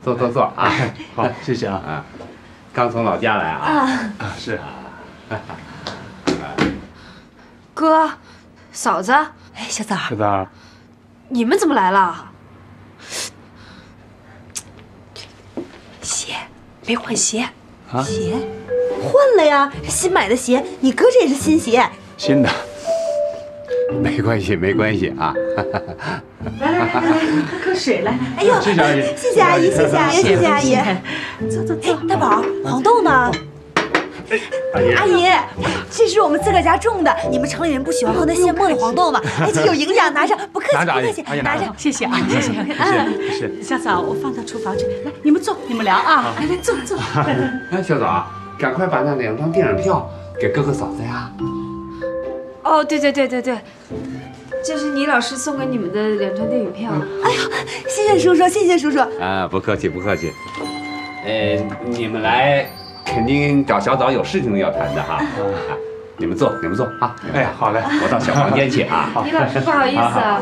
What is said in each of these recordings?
坐坐坐啊！ 好，谢谢啊。 啊，刚从老家来啊。 啊，是。 哥，嫂子， 哎，小枣， 小枣， 你们怎么来了？ 鞋没换鞋啊？ 鞋换了呀，新买的鞋。你哥这也是新鞋。 新的。 没关系，没关系啊。 来，喝水来。哎呦， 谢谢阿姨， 谢谢阿姨，谢谢阿姨，谢谢阿姨。坐。哎，大宝，黄豆呢？阿姨，这是我们自个儿家种的。你们城里人不喜欢喝那现磨的黄豆吗？哎，这有营养，拿着，不客气，不客气，拿着。 谢谢啊，谢谢。 是。 小枣，我放到厨房去。来，你们坐，你们聊啊。来，坐。 哎，小枣，赶快把那2张电影票给哥哥嫂子呀。 哦，对，这是倪老师送给你们的2张电影票。 哎呦，谢谢叔叔，谢谢叔叔。 啊，不客气，不客气。你们来肯定找小枣有事情要谈的哈。啊，你们坐啊。 哎，好嘞， 我到小房间去啊。 倪老师，不好意思啊。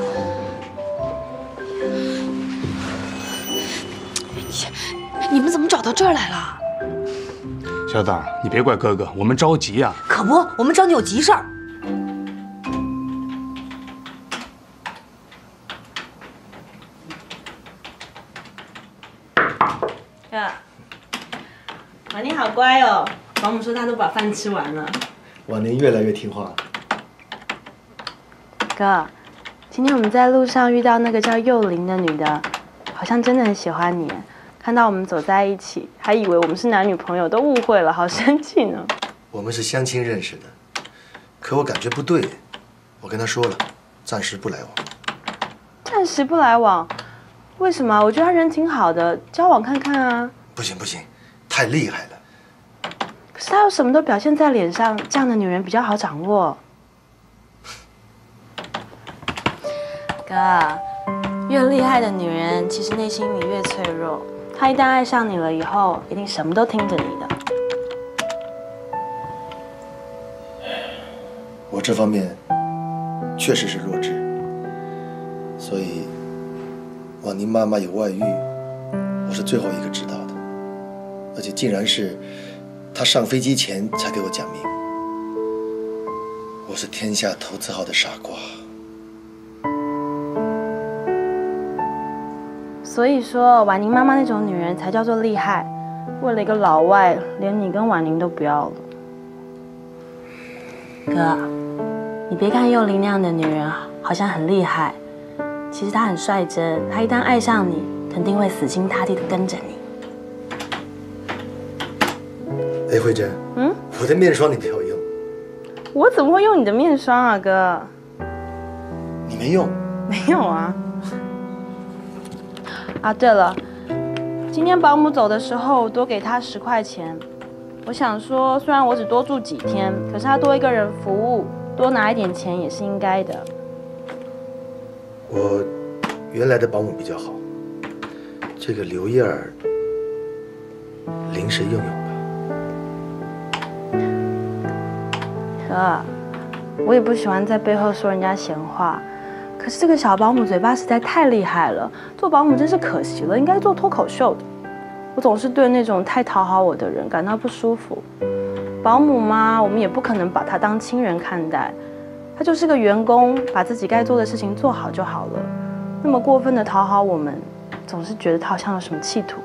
你们怎么找到这儿来了？ 小枣，你别怪哥哥，我们着急呀。 可不，我们找你有急事儿。 哥，婉宁好乖哦，保姆说她都把饭吃完了。 婉宁越来越听话。 哥，今天我们在路上遇到那个叫幼玲的女的，好像真的很喜欢你。看到我们走在一起，还以为我们是男女朋友，都误会了，好生气呢。 我们是相亲认识的，可我感觉不对，我跟他说了，暂时不来往。 暂时不来往？为什么？我觉得他人挺好的，交往看看啊。 不行，太厉害了。 可是他有什么都表现在脸上，这样的女人比较好掌握。哥，越厉害的女人，其实内心里越脆弱。她一旦爱上你了以后，一定什么都听着你的。 我这方面确实是弱智，所以婉宁妈妈有外遇，我是最后一个知道的，而且竟然是她上飞机前才给我讲明。我是天下投资号的傻瓜。 所以说，婉宁妈妈那种女人才叫做厉害，为了一个老外，连你跟婉宁都不要了。哥，你别看幼玲那样的女人好像很厉害，其实她很率真，她一旦爱上你，肯定会死心塌地的跟着你。 哎，慧珍，我的面霜你不要用。 我怎么会用你的面霜啊，哥？ 你没用？ 没有啊。啊，对了，今天保姆走的时候多给她10块钱。我想说，虽然我只多住几天，可是她多一个人服务，多拿一点钱也是应该的。 我原来的保姆比较好，这个刘燕儿临时用用吧。 哥，我也不喜欢在背后说人家闲话。可是这个小保姆嘴巴实在太厉害了，做保姆真是可惜了，应该做脱口秀的。我总是对那种太讨好我的人感到不舒服。保姆嘛，我们也不可能把她当亲人看待，她就是个员工，把自己该做的事情做好就好了。那么过分的讨好我们，总是觉得她好像有什么企图。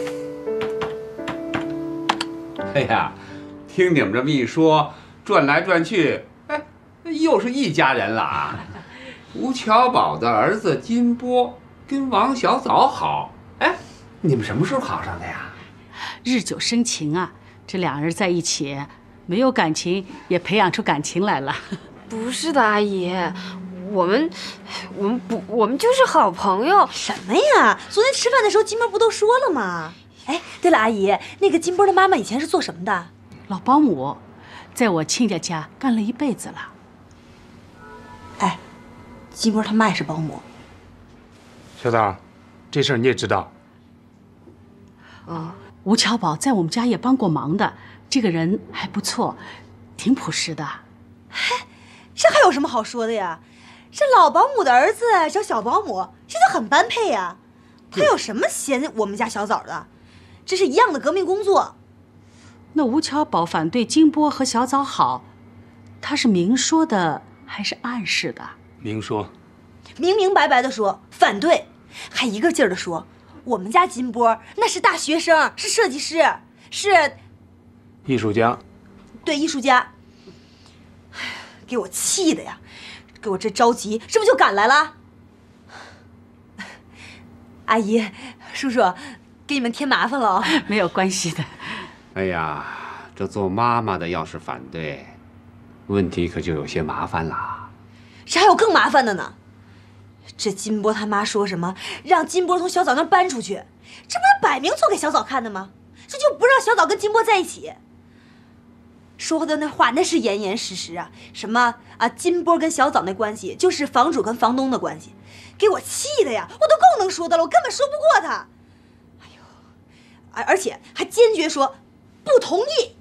哎呀，听你们这么一说，转来转去，哎，又是一家人了啊！吴巧宝的儿子金波跟王小枣好，哎，你们什么时候好上的呀？ 日久生情啊，这2人在一起，没有感情也培养出感情来了。 不是的，阿姨，我们就是好朋友。 什么呀？昨天吃饭的时候，金波不都说了吗？哎，对了，阿姨，那个金波的妈妈以前是做什么的？ 老保姆，在我亲家家干了1辈子了。 哎，金波他妈也是保姆。 小枣，这事儿你也知道？ 吴巧宝在我们家也帮过忙的，这个人还不错，挺朴实的。 嘿，这还有什么好说的呀？这老保姆的儿子找小保姆，这就很般配呀。 他有什么嫌我们家小枣的？这是一样的革命工作。 那吴巧宝反对金波和小枣好，他是明说的还是暗示的？ 明说， 明明白白的说反对，还一个劲儿的说我们家金波那是大学生，是设计师，是艺术家。 对，艺术家。给我气的呀，给我这着急，这不就赶来了？阿姨，叔叔，给你们添麻烦了。 没有关系的。 哎呀，这做妈妈的要是反对，问题可就有些麻烦了。 这还有更麻烦的呢。这金波他妈说什么让金波从小枣那儿搬出去，这不是摆明做给小枣看的吗？这就不让小枣跟金波在一起。说的那话那是严严实实啊，什么啊金波跟小枣那关系就是房主跟房东的关系，给我气的呀！我都够能说的了，我根本说不过他。哎呦，而且还坚决说不同意。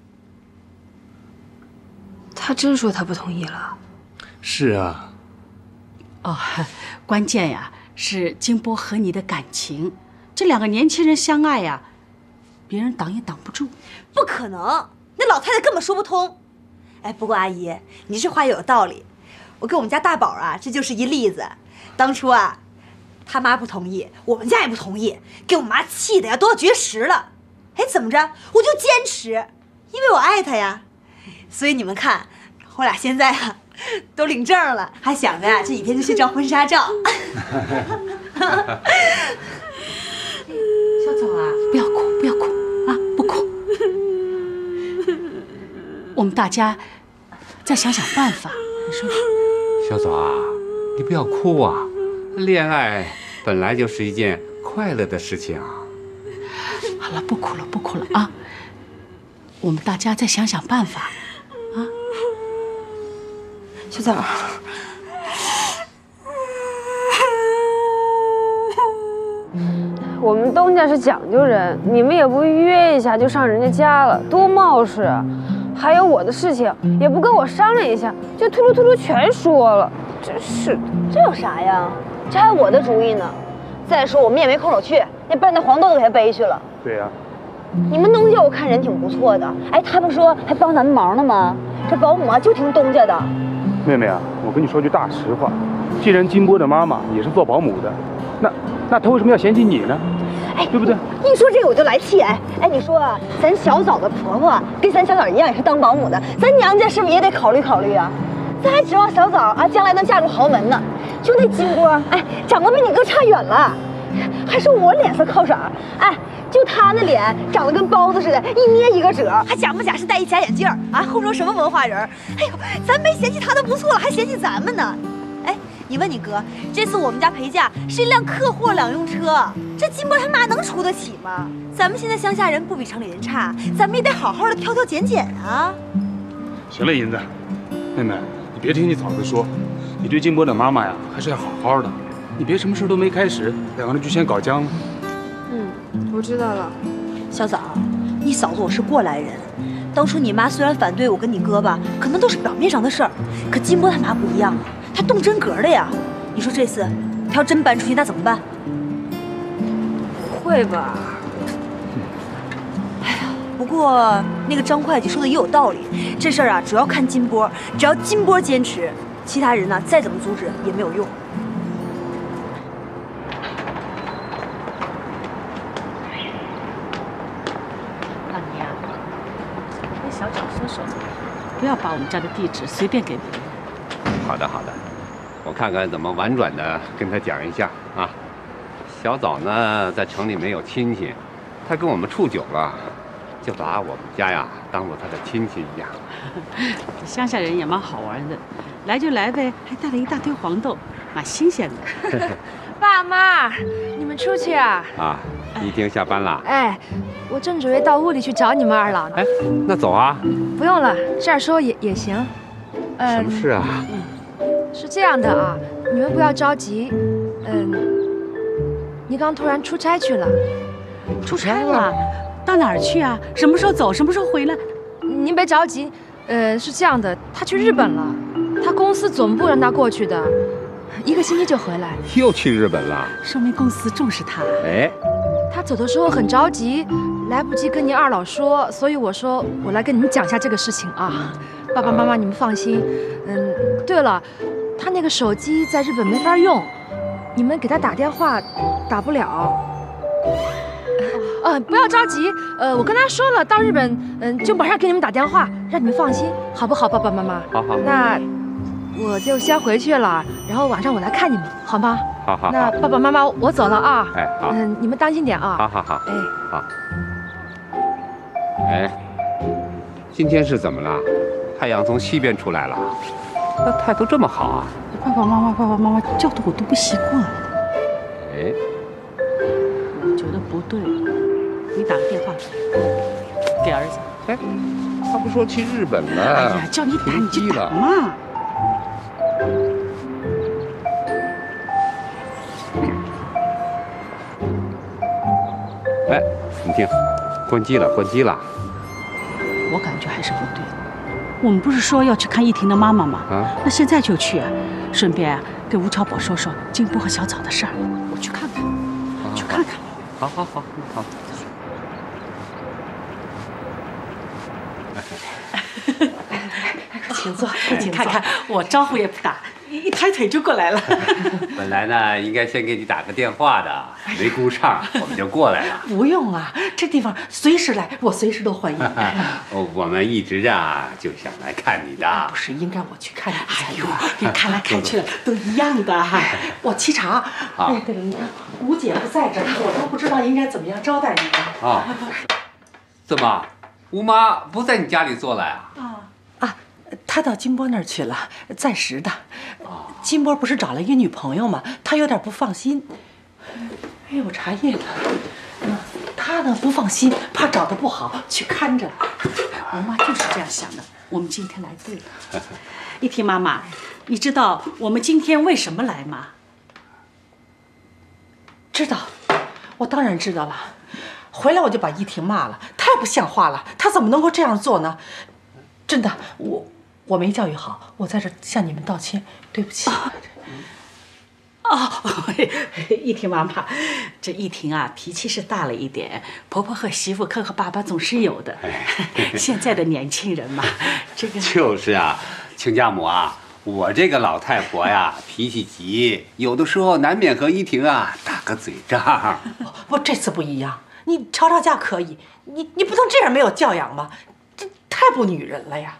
他真说他不同意了？ 是啊。 哦，关键呀是金波和你的感情，这两个年轻人相爱呀，别人挡也挡不住。 不可能，那老太太根本说不通。哎，不过阿姨，你这话也有道理。我跟我们家大宝啊，这就是一例子。当初啊，他妈不同意，我们家也不同意，给我妈气的呀，都要绝食了。哎，怎么着？我就坚持，因为我爱她呀。所以你们看，我俩现在啊，都领证了，还想着呀，这几天就去照婚纱照。 小枣啊，不要哭，不要哭啊，不哭。我们大家再想想办法，你说说。 小枣啊，你不要哭啊，恋爱本来就是一件快乐的事情啊。 好了，不哭了，不哭了啊！我们大家再想想办法啊。 小枣， 我们东家是讲究人，你们也不约一下就上人家家了，多冒失啊！还有我的事情也不跟我商量一下，就突噜突噜全说了，真是。 这有啥呀？这还我的主意呢。再说我们也没空手去，那笨蛋黄豆都给他背去了。 对呀。 你们东家我看人挺不错的，哎，他不说还帮咱们忙呢吗？这保姆啊就听东家的。 妹妹啊，我跟你说句大实话，既然金波的妈妈也是做保姆的，那她为什么要嫌弃你呢？ 哎， 对不对？ 一说这个我就来气。哎，你说啊，咱小枣的婆婆跟咱小枣一样也是当保姆的，咱娘家是不是也得考虑考虑啊？咱还指望小枣啊将来能嫁入豪门呢。就那金波，哎，长得比你哥差远了，还说我脸色靠色。哎，就他那脸长得跟包子似的，一捏一个褶，还假模假式戴一假眼镜啊，混成什么文化人？哎呦，咱没嫌弃他的不错了，还嫌弃咱们呢。哎，你问你哥，这次我们家陪嫁是一辆客货两用车，这金波他妈能出得起吗？咱们现在乡下人不比城里人差，咱们也得好好的挑挑拣拣啊。 行了，银子，妹妹，你别听你嫂子说，你对金波的妈妈呀，还是要好好的。你别什么事都没开始，两个人就先搞僵了。 我知道了。 小枣，你嫂子我是过来人，当初你妈虽然反对我跟你哥吧，可能都是表面上的事儿，可金波他妈不一样啊，他动真格的呀。你说这次他要真搬出去，那怎么办？ 不会吧？ 哎呀，不过那个张会计说的也有道理，这事儿啊主要看金波，只要金波坚持，其他人呢再怎么阻止也没有用。 老娘，跟小枣说说，不要把我们家的地址随便给别人。 好的，好的，我看看怎么婉转的跟他讲一下啊。小枣呢，在城里没有亲戚，他跟我们处久了，就把我们家呀当做他的亲戚一样。 乡下人也蛮好玩的，来就来呗，还带了一大堆黄豆，蛮新鲜的。 爸妈，你们出去啊？ 啊，一婷下班了。 哎，我正准备到屋里去找你们二老呢。 哎，那走啊。 不用了，这儿说也行。 什么事啊？ 是这样的啊，你们不要着急。你刚突然出差去了。 出差了？到哪儿去啊？什么时候走？什么时候回来？ 您别着急。是这样的，他去日本了，他公司总部让他过去的。 1个星期就回来。 又去日本了？ 说明公司重视他。 哎， 他走的时候很着急，来不及跟您2老说，所以我说我来跟你们讲一下这个事情啊。爸爸妈妈，你们放心。对了，他那个手机在日本没法用，你们给他打电话打不了。不要着急，我跟他说了，到日本，就马上给你们打电话，让你们放心，好不好，爸爸妈妈？ 好好。 那我就先回去了，然后晚上我来看你们，好吗？ 好。 那爸爸妈妈，我走了啊。 哎，好。 你们当心点啊。 好。 哎， 好。哎，今天是怎么了？太阳从西边出来了，那态度这么好啊？ 爸爸妈妈叫的我都不习惯。 哎， 我觉得不对，你打个电话给儿子。 哎，他不说去日本了？ 哎呀，叫你打你就打嘛。 哎，你听，关机了。 我感觉还是不对。我们不是说要去看依婷的妈妈吗？那现在就去啊，顺便给吴巧宝说说金波和小草的事儿。我去看看，去看看。 好。 请坐，看看我招呼也不打，一抬腿就过来了。 本来呢，应该先给你打个电话的，没顾上，我们就过来了。 不用啊，这地方随时来，我随时都欢迎。 我们一直就想来看你的。 不是应该我去看你？哎呦，你看来看去的都一样的。我沏茶。哎，对了，你看吴姐不在这儿，我都不知道应该怎么样招待你的。 啊，怎么，吴妈不在你家里做了呀？ 他到金波那儿去了，暂时的。金波不是找了一个女朋友吗？他有点不放心。哎呦，茶叶呢？他呢不放心，怕找的不好，去看着。 我妈就是这样想的。我们今天来对了。依婷妈妈，你知道我们今天为什么来吗？ 知道，我当然知道了。回来我就把依婷骂了，太不像话了，她怎么能够这样做呢？真的，我没教育好，我在这向你们道歉，对不起。 依婷妈妈，这依婷啊，脾气是大了一点，婆婆和媳妇磕磕巴巴总是有的。现在的年轻人嘛，这个就是啊，亲家母啊，我这个老太婆呀，脾气急，有的时候难免和依婷打个嘴仗。 不，这次不一样，你吵吵架可以，你不能这样没有教养吗？这太不女人了呀！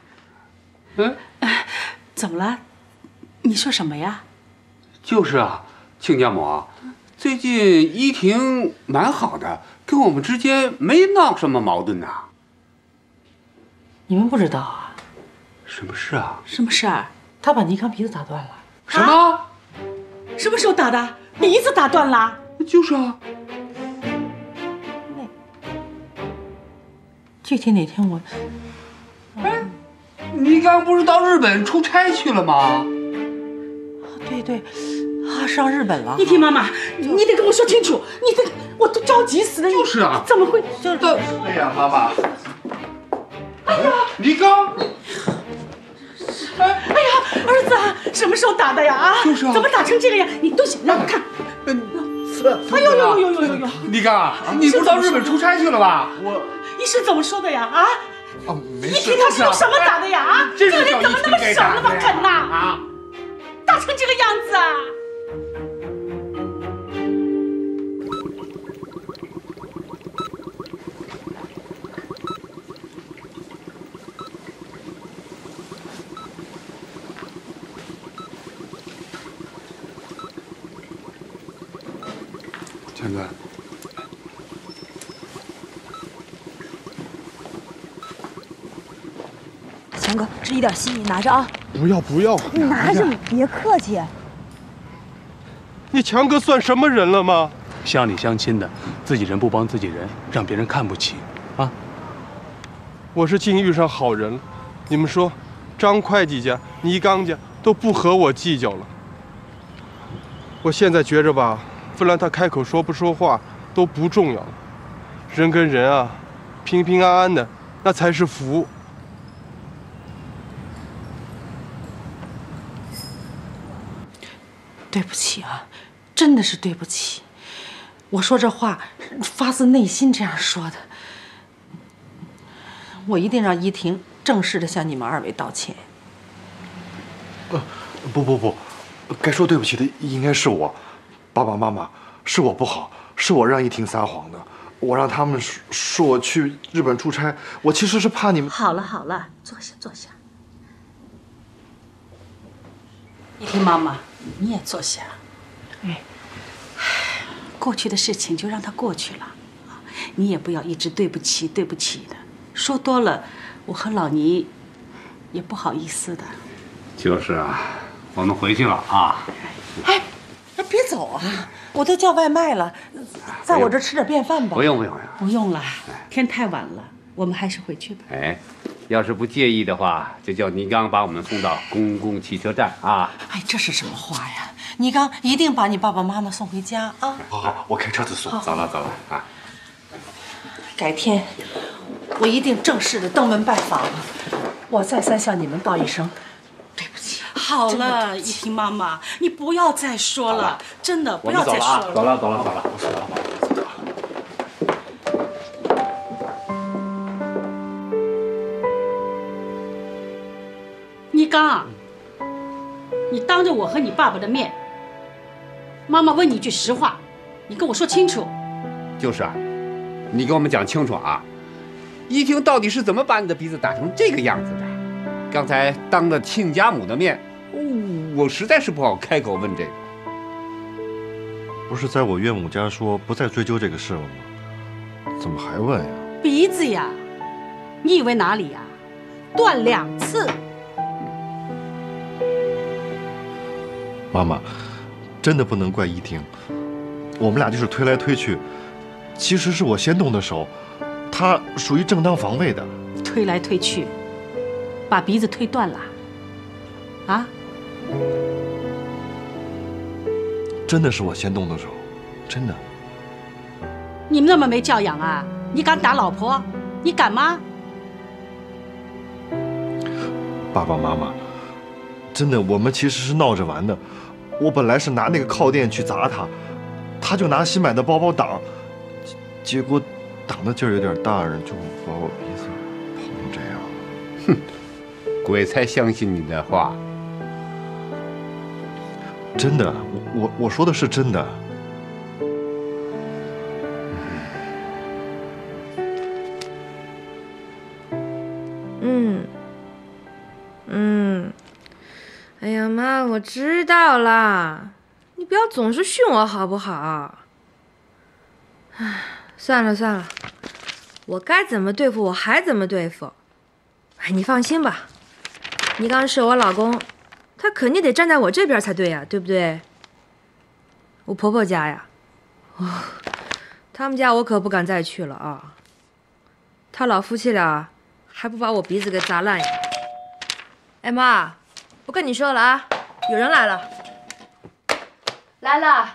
怎么了？你说什么呀？ 就是啊，亲家母，最近依婷蛮好的，跟我们之间没闹什么矛盾呐。 你们不知道啊？ 什么事啊？ 什么事儿？ 他把倪刚鼻子打断了。 什么？ 什么时候打的？鼻子打断了？ 就是啊。 具体哪天我…… 你刚不是到日本出差去了吗？ 对，上日本了。 依婷妈妈，你得跟我说清楚，我都着急死了。 就是啊， 怎么会？ 哎呀，妈妈。 哎呀， 你刚。 哎呀，儿子啊，什么时候打的呀？啊， 就是啊， 怎么打成这个样？你东西让我看。哎呦！ 你刚，你不是到日本出差去了吧？ 你是怎么说的呀？啊？ 没事。 依婷他是用什么打的呀？啊，这个人怎么那么手那么狠呐？ 啊， 打成这个样子啊！ 强哥。 强哥，这一点心你拿着啊！ 不要， 你拿着，别客气。 你强哥算什么人了吗？ 乡里乡亲的，自己人不帮自己人，让别人看不起，啊！ 我是竟遇上好人了。你们说，张会计家、倪刚家都不和我计较了。我现在觉着吧，不然他开口说不说话都不重要了，人跟人啊，平平安安的，那才是福。 对不起啊，真的是对不起。我说这话发自内心这样说的。我一定让依婷正式的向你们2位道歉。 不，该说对不起的应该是我，爸爸妈妈，是我不好，是我让依婷撒谎的，我让他们说我去日本出差，我其实是怕你们。 好了，坐下。依婷妈妈，你也坐下。过去的事情就让它过去了，你也不要一直对不起的，说多了，我和老倪也不好意思的。 就是啊，我们回去了啊。 哎，别走啊！我都叫外卖了，在我这吃点便饭吧。 不用了，天太晚了，我们还是回去吧。 哎，要是不介意的话，就叫倪刚把我们送到公共汽车站啊。 哎，这是什么话呀？倪刚一定把你爸爸妈妈送回家啊！ 好，我开车子送。 走了啊！ 改天我一定正式的登门拜访，我再三向你们道一声对不起。 好了，依婷妈妈，你不要再说了，真的不要再说了。 走了。 倪刚，你当着我和你爸爸的面，妈妈问你一句实话，你跟我说清楚。 就是啊，你给我们讲清楚啊！依婷到底是怎么把你的鼻子打成这个样子的？刚才当着亲家母的面，我实在是不好开口问这个。 不是在我岳母家说不再追究这个事了吗？怎么还问呀？ 鼻子呀，你以为哪里呀？断2次。 妈妈，真的不能怪依婷，我们俩就是推来推去，其实是我先动的手，她属于正当防卫的。 推来推去，把鼻子推断了，啊？ 真的是我先动的手，真的。 你们那么没教养啊？你敢打老婆？你敢吗？ 爸爸妈妈，真的，我们其实是闹着玩的。我本来是拿那个靠垫去砸他，他就拿新买的包包挡，结果挡的劲儿有点大，就把我鼻子碰成这样。 哼，鬼才相信你的话。 真的，我说的是真的。 哎呀妈，我知道啦，你不要总是训我好不好？唉，算了，我该怎么对付我还怎么对付。哎，你放心吧，你刚是我老公，他肯定得站在我这边才对呀，对不对？我婆婆家呀，他们家我可不敢再去了啊。他老夫妻俩还不把我鼻子给砸烂呀！哎妈，我跟你说了啊，有人来了，来了。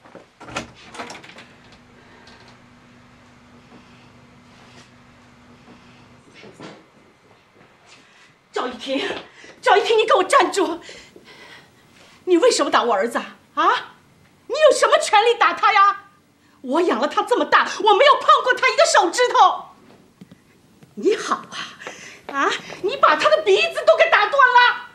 赵一婷，你给我站住！你为什么打我儿子啊？你有什么权利打他呀？我养了他这么大，我没有碰过他一个手指头。你好啊，你把他的鼻子都给打断了。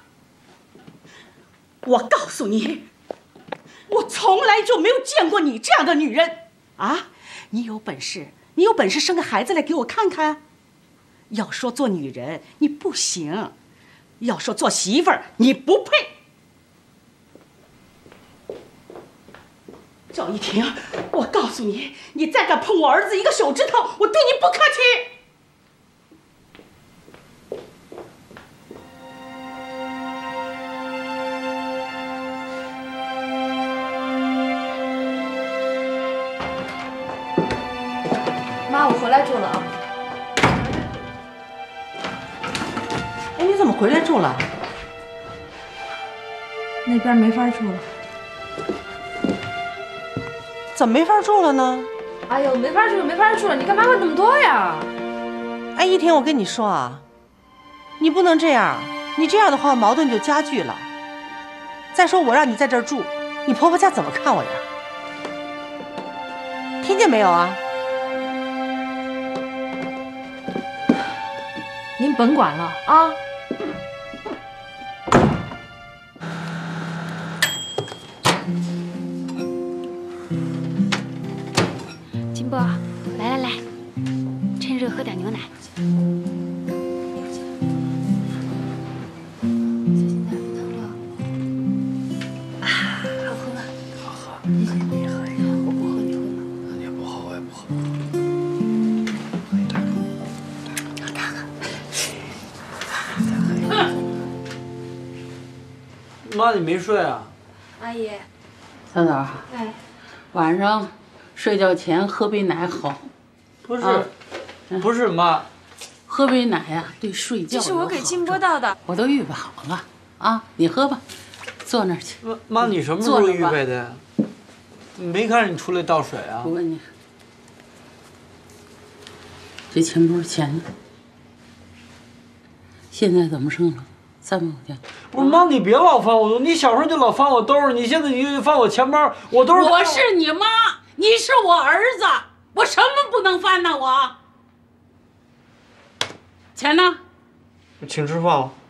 我告诉你，我从来就没有见过你这样的女人啊！你有本事生个孩子来给我看看。要说做女人你不行，要说做媳妇儿你不配。赵一婷，我告诉你，你再敢碰我儿子一个手指头，我对你不客气。 妈，我回来住了啊。 哎，你怎么回来住了？ 那边没法住了。 怎么没法住了呢？ 哎呦，没法住了！你干嘛问那么多呀？ 哎，依婷，我跟你说啊，你不能这样，你这样的话矛盾就加剧了。再说我让你在这儿住， 你婆婆家怎么看我呀？听见没有啊？ 您甭管了啊。 金波，来，趁热喝点牛奶。 妈，你没睡啊？ 阿姨， 小枣， 哎， 晚上睡觉前喝杯奶好。 不是，不是妈， 喝杯奶呀，对睡觉有好处。 这是我给金波倒的， 我都预备好了啊，你喝吧，坐那儿去。 妈，你什么时候预备的呀？没看着你出来倒水啊？ 我问你，这钱包钱呢？现在怎么剩了300块钱？ 不是妈，你别老翻我兜，你小时候就老翻我兜儿，你现在你就翻我钱包，我都是。 我是你妈，你是我儿子，我什么不能翻呢？我钱呢？ 请吃饭了。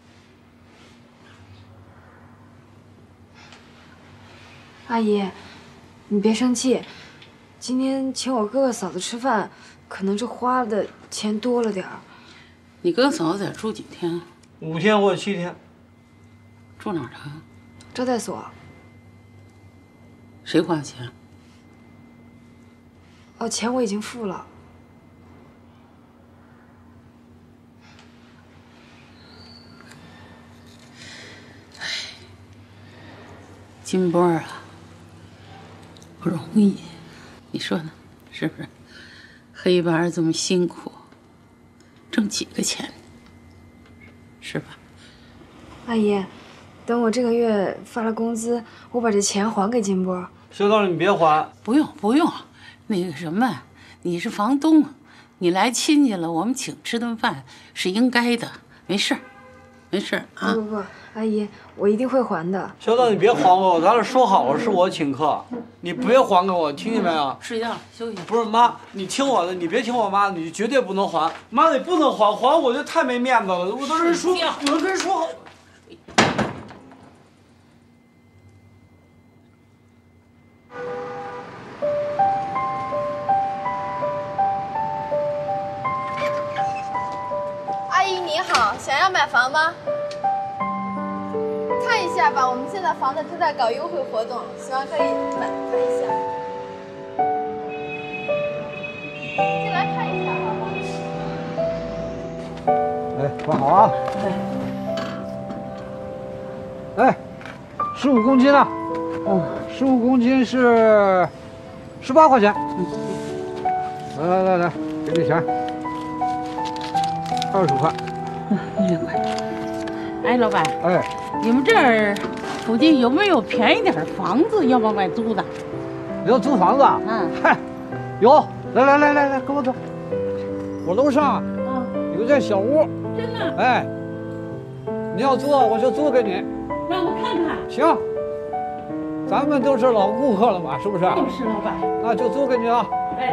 阿姨，你别生气，今天请我哥哥嫂子吃饭，可能这花的钱多了点儿。 你哥嫂子在住几天 ？5天或者7天。 住哪儿啊？ 招待所。 谁花钱？ 哦，钱我已经付了。 金波啊，不容易，你说呢？是不是？黑白这么辛苦，挣几个钱，是吧？ 阿姨，等我这个月发了工资，我把这钱还给金波。 小枣，你别还。 不用，那个什么，你是房东，你来亲戚了，我们请吃顿饭是应该的，没事啊。 不，阿姨，我一定会还的。 小枣，你别还给我，咱俩说好了是我请客，你别还给我，听见没有？ 睡觉休息。 不是妈，你听我的，你别听我妈的，你绝对不能还。妈，你不能还我就太没面子了，我都跟人说好。 阿姨你好，想要买房吗？看一下吧，我们现在房子正在搞优惠活动，希望可以看一下。进来看一下好吗？ 哎，放好啊！哎，15公斤啊！15公斤是18块钱。来，给你钱，20块。 6块。哎，老板。 哎， 你们这儿附近有没有便宜点的房子要往外租的？ 你要租房子啊？嗨，有。来，跟我走。我楼上有间小屋。 真的？ 哎，你要租我就租给你。 让我看看。 行，咱们都是老顾客了嘛，是不是？ 就是老板。 那就租给你啊。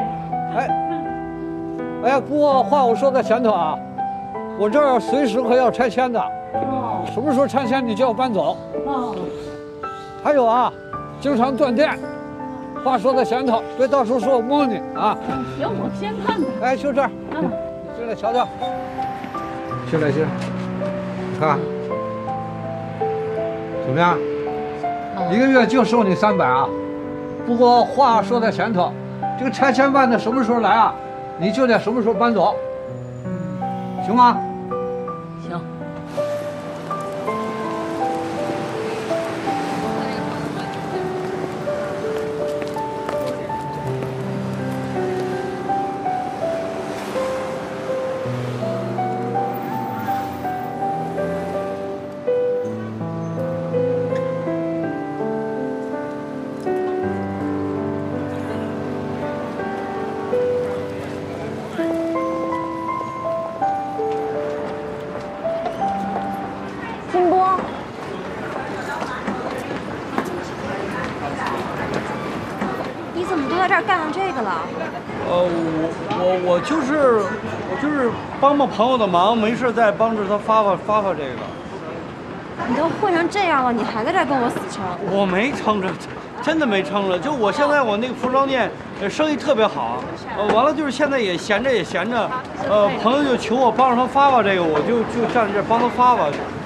哎，不过话我说在前头啊，我这儿随时可要拆迁的。什么时候拆迁你就要搬走。还有啊，经常断电。话说在前头，别到时候说我蒙你啊。 行，我先看看。 哎，就这儿。你进来瞧瞧。进来，你看，怎么样？1个月就收你300啊。不过话说在前头，这个拆迁办的什么时候来啊？你就得什么时候搬走，行吗？ 行。 你怎么都在这儿干上这个了？ 我就是帮朋友的忙，没事再帮着他发这个。 你都混成这样了，你还在这儿跟我死撑？ 我没撑着，真的没撑着。就我现在我那个服装店生意特别好，完了就是现在也闲着，朋友就求我帮着他发这个，我就站在这儿帮他发。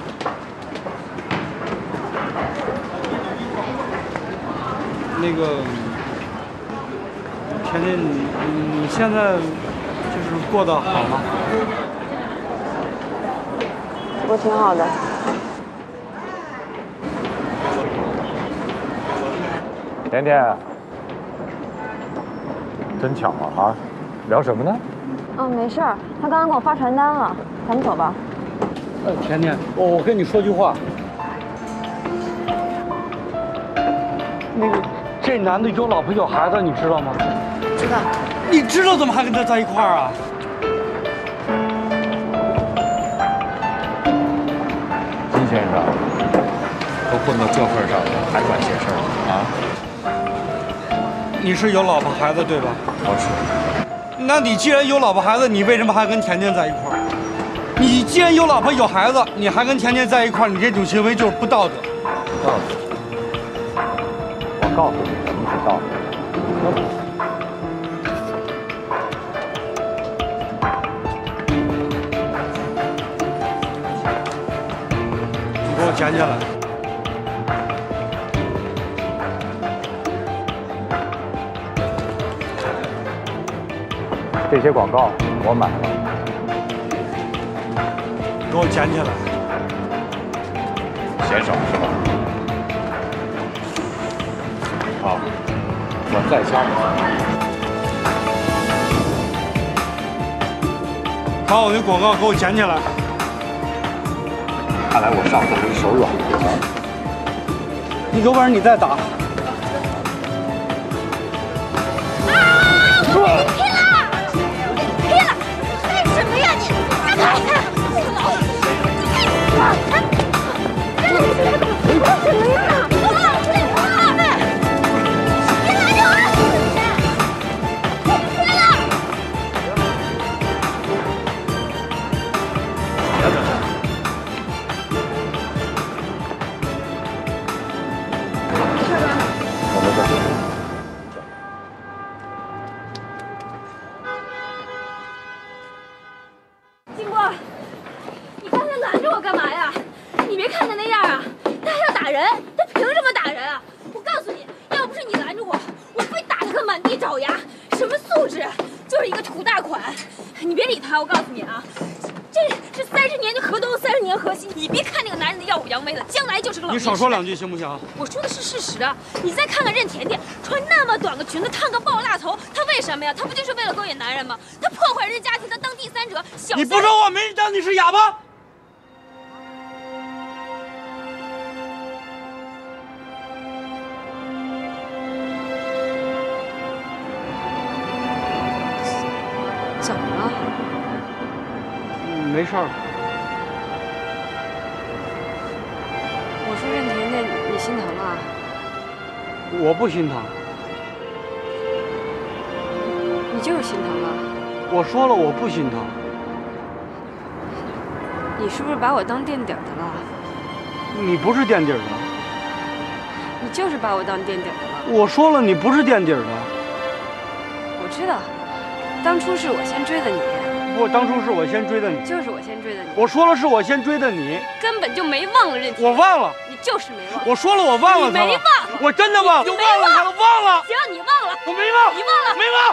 那个甜甜，你现在就是过得好吗？ 我挺好的。 甜甜，真巧啊！聊什么呢？ 没事儿，他刚刚给我发传单了，咱们走吧。 甜甜，我跟你说句话，那个。这男的有老婆有孩子，你知道吗？ 知道。 你知道怎么还跟他在一块儿啊？ 金先生，都混到这份上了，还管闲事儿啊？ 你是有老婆孩子对吧？ 我是。 那你既然有老婆孩子，你为什么还跟甜甜在一块儿？你既然有老婆有孩子，你还跟甜甜在一块儿，你这种行为就是不道德。 不道德。我告诉你什么是道德。 你给我捡起来。 这些广告我买了。 给我捡起来。 嫌少是吧？好，我再加1 把我那广告给我捡起来。 看来我上次还是手软了。 你有本事你再打。 拼了！拼了！干什么呀你？干什么呀？ 金波，你刚才拦着我干嘛呀？你别看他那样啊，他还要打人，他凭什么打人啊？我告诉你，要不是你拦着我，我非打他个满地找牙。什么素质，就是一个土大款。你别理他，我告诉你啊，这30年的河东，30年河西。你别看那个男人的耀武扬威了，将来就是个老。 你少说2句行不行？ 我说的是事实啊！你再看看任甜甜，穿那么短个裙子，烫个爆辣头，她为什么呀？她不就是为了勾引男人吗？她破坏人家庭，她当第三者，小三。 你不说我没当你是哑巴？ 怎么了？ 没事儿。 我说任甜甜，你心疼啊？ 我不心疼。 你就是心疼啊？ 我说了我不心疼。 你是不是把我当垫底的了？ 你不是垫底的。 你就是把我当垫底的了。 我说了你不是垫底的。 我知道，当初是我先追的你。 不，当初是我先追的你。 就是我先追的你。 我说了是我先追的你。 根本就没忘了任甜。 我忘了。 你就是没忘。 我说了我忘了他了。 你没忘。 我真的忘了。 你没忘。 忘了。 行，你忘了。 我没忘。 你忘了。 没忘。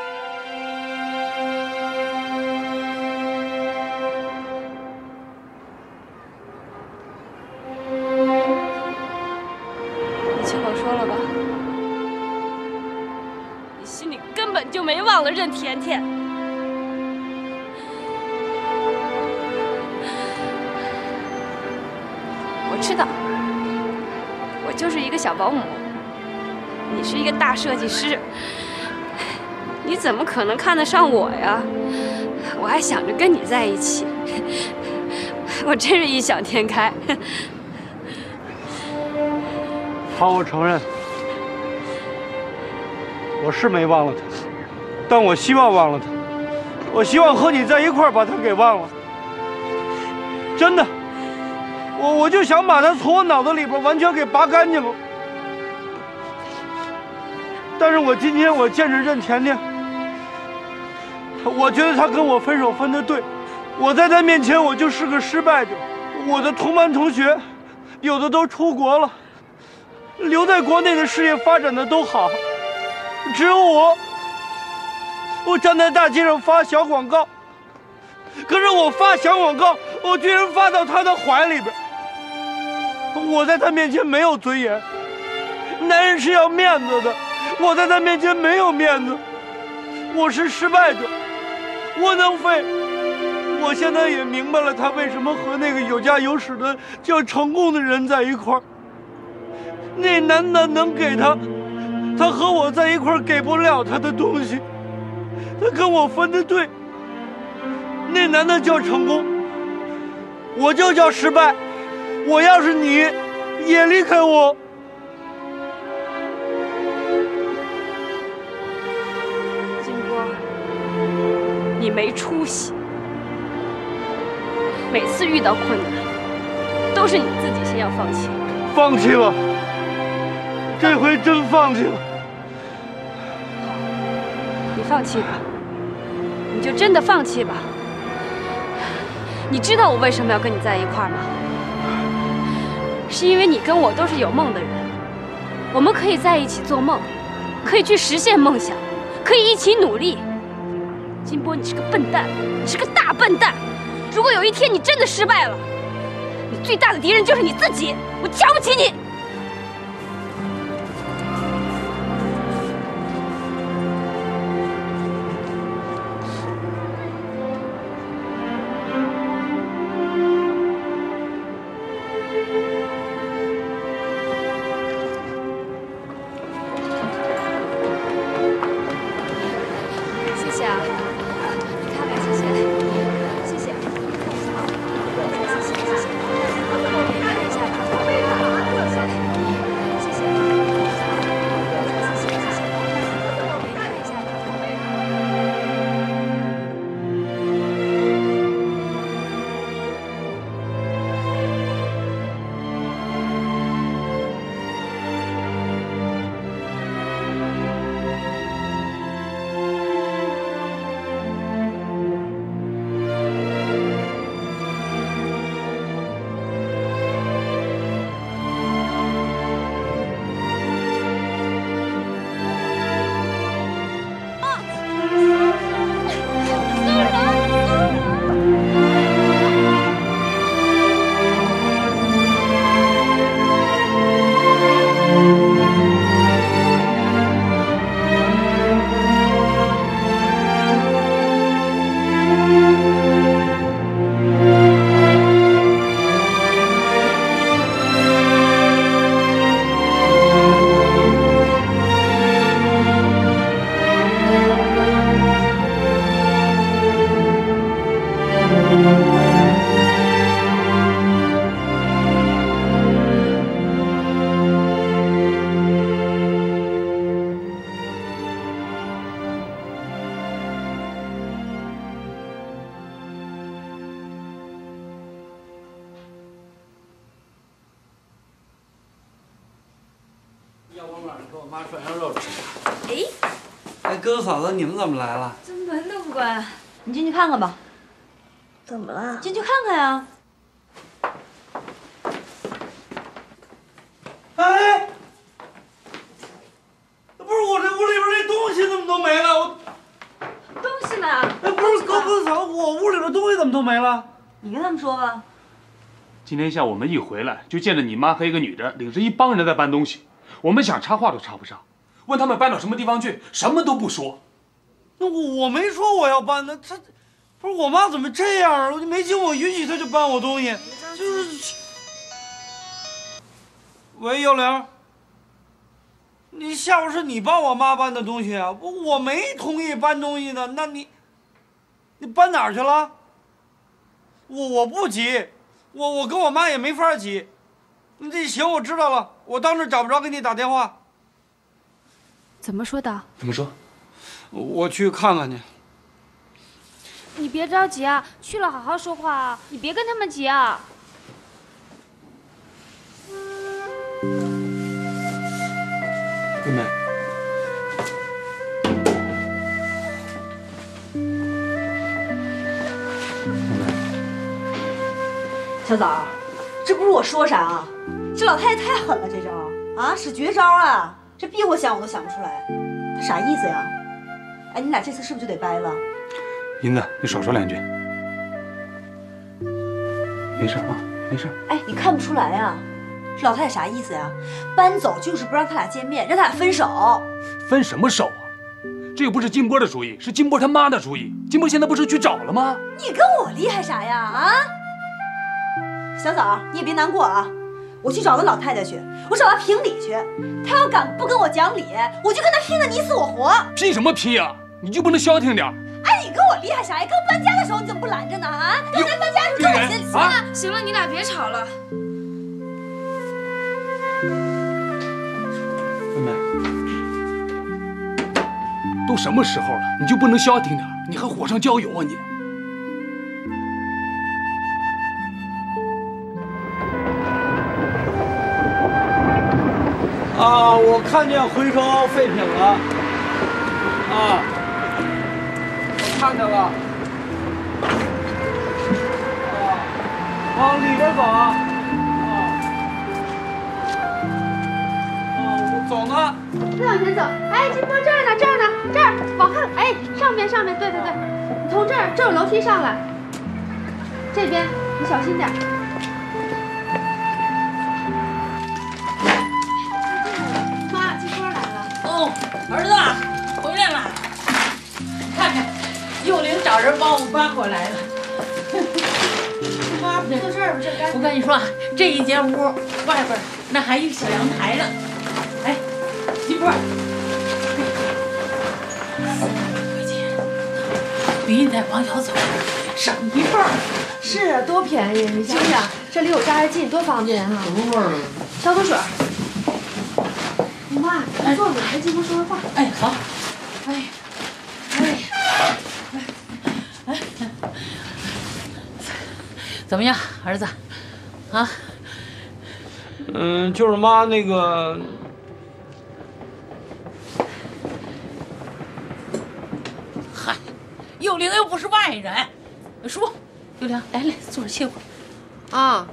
你亲口说了吧。你心里根本就没忘了任甜甜。我知道，我就是一个小保姆，你是一个大设计师，你怎么可能看得上我呀？我还想着跟你在一起，我真是异想天开。 好，我承认， 我是没忘了他，但我希望忘了他。我希望和你在一块儿把他给忘了。真的，我就想把他从我脑子里边完全给拔干净了。但是我今天我见着任甜甜，我觉得他跟我分手分得对。我在他面前我就是个失败者。我的同班同学，有的都出国了，留在国内的事业发展的都好，只有我站在大街上发小广告。可是我发小广告，我居然发到他的怀里边。我在他面前没有尊严，男人是要面子的，我在他面前没有面子，我是失败者，窝囊废。我现在也明白了，他为什么和那个有家有室的叫成功的人在一块儿。那男的能给他和我在一块儿给不了他的东西，他跟我分得对。那男的叫成功，我就叫失败。我要是你，也离开我。 金波，你没出息。每次遇到困难，都是你自己先要放弃。 放弃了，这回真放弃了。 好，你放弃吧，你就真的放弃吧。你知道我为什么要跟你在一块儿吗？是因为你跟我都是有梦的人，我们可以在一起做梦，可以去实现梦想，可以一起努力。金波，你是个笨蛋，你是个大笨蛋。如果有一天你真的失败了，你最大的敌人就是你自己。我瞧不起你。 哥嫂子，你们怎么来了？ 怎么门都不关？你进去看看吧。 怎么了？ 进去看看呀。 哎，不是我这屋里边这东西怎么都没了？ 东西呢？ 哎，不是哥嫂，我屋里边东西怎么都没了？ 你跟他们说吧。 今天下午我们一回来，就见着你妈和一个女的领着一帮人在搬东西，我们想插话都插不上。问他们搬到什么地方去，什么都不说。 那我没说我要搬的，他不是我妈怎么这样啊？没经我允许，她就搬我东西，就是。喂，幼玲，你下午是你帮我妈搬的东西啊？我没同意搬东西呢，那你搬哪儿去了？我不急，我跟我妈也没法急。这行，我知道了，我当时找不着给你打电话。 怎么说的？ 怎么说？ 我去看看去。 你别着急啊，去了好好说话啊，你别跟他们急啊。 妹妹， 小枣，这不是我说啥啊？这老太太太狠了，这招啊使绝招啊！这逼我想我都想不出来，她啥意思呀？哎，你俩这次是不是就得掰了？ 银子，你少说两句。没事啊，没事。 哎，你看不出来呀？这老太太啥意思呀？搬走就是不让他俩见面，让他俩分手。 分什么手啊？这又不是金波的主意，是金波他妈的主意。金波现在不是去找了吗？ 你跟我厉害啥呀？啊！小枣，你也别难过啊！我去找那老太太去，我找她评理去。她要敢不跟我讲理，我就跟她拼得你死我活。 拼什么拼啊？你就不能消停点？ 哎，你跟我厉害啥呀？刚搬家的时候你怎么不拦着呢？啊！刚才搬家的时候跟我先行了，行了，你俩别吵了。 妹妹，都什么时候了，你就不能消停点？你还火上浇油啊你！ 啊，我看见回收废品了。啊，我看见了。啊，往里边走啊。我走呢。 再往前走。哎，金波这儿呢，这儿呢，这儿往看。哎，上面，对对对，你从这儿有楼梯上来。这边你小心点。 儿子，回来了！看看，幼玲找人帮我们搬回来了。妈，坐这儿吧，这干。我跟你说，这一间屋外边那还有一个小阳台呢。哎，金波，回去比你在王小走省一半。 是啊，多便宜！你想想，这离我家还近，多方便啊！ 什么味儿啊？ 消毒水。妈，你坐着，跟金波说说话。 哎，好。哎，怎么样，儿子？啊？ 就是妈那个。 嗨，幼玲又不是外人，说，幼玲，来，坐着歇会儿。啊。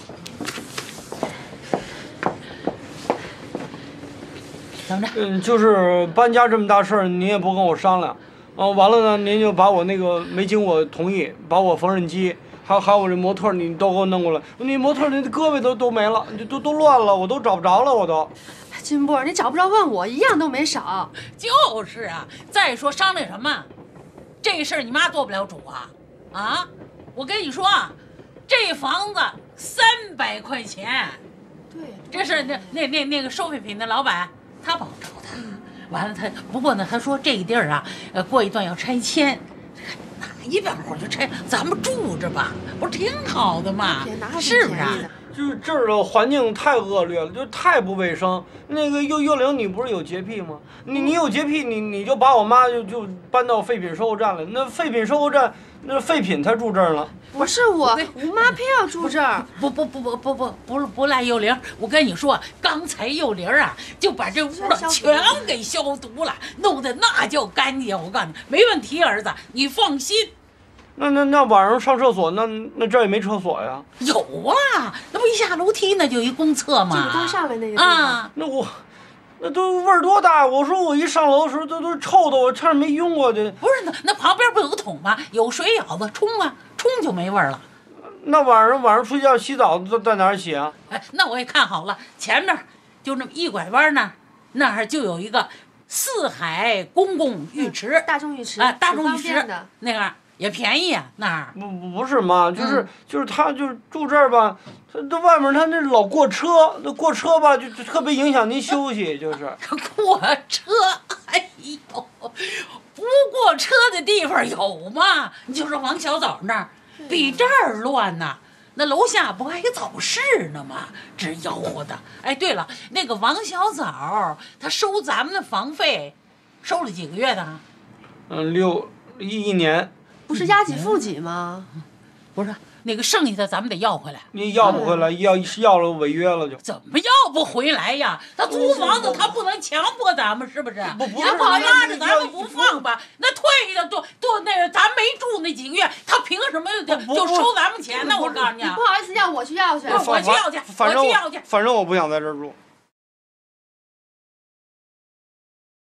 怎么着？ 就是搬家这么大事儿，您也不跟我商量，完了呢，您就把我那个没经我同意，把我缝纫机，还有我这模特，你都给我弄过来。你模特那胳膊都没了，都乱了，我都找不着了，我都。 金波，你找不着问我，一样都没少。 就是啊，再说商量什么？这事儿你妈做不了主啊！啊，我跟你说，这房子300块钱。 对， 这是那个收废品的老板。他保着的，完了不过呢，他说这个地儿啊，过一段要拆迁，哪一边会儿就拆，咱们住着吧，不是挺好的吗？是不是？ 就是这儿的环境太恶劣了，就太不卫生。那个幼玲，你不是有洁癖吗？你有洁癖，你就把我妈就搬到废品收购站了。那废品收购站，那废品才住这儿呢。 不是我妈偏要住这儿。 不赖幼玲。我跟你说，刚才幼玲啊就把这屋子全给消毒了，弄得那叫干净。我告诉你，没问题，儿子，你放心。 那晚上上厕所，那这儿也没厕所呀？ 有啊，那不一下楼梯那就一公厕吗？ 就是刚上来那个地方。 啊， 那都味儿多大！我说我一上楼的时候都臭的，我差点没晕过去。 不是那旁边不有个桶吗？有水舀子冲啊，冲就没味儿了。 那晚上睡觉洗澡在哪儿洗啊？ 哎，那我也看好了，前面就那么一拐弯呢，那儿就有一个四海公共浴池， 大众浴池啊，大众浴池那个也便宜啊，那儿。 不是妈，就是他就是住这儿吧，他外面他那老过车，那过车吧就特别影响您休息，就是。 过车，哎呦，不过车的地方有吗？你就说王小枣那儿，比这儿乱呐。 那楼下不还有早市呢吗？直吆喝的。哎，对了，那个王小枣他收咱们的房费，收了几个月的一年。 不是押几付几吗？ 不是，那个剩下的咱们得要回来。 你要不回来，要了违约了就。 怎么要不回来呀？他租房子，他不能强迫咱们，是不是？你不好拉着咱们不放吧？那退的多那个，咱没住那几个月，他凭什么就收咱们钱呢？我告诉你， 不好意思，要我去要去， 我去要去， 反正我不想在这儿住。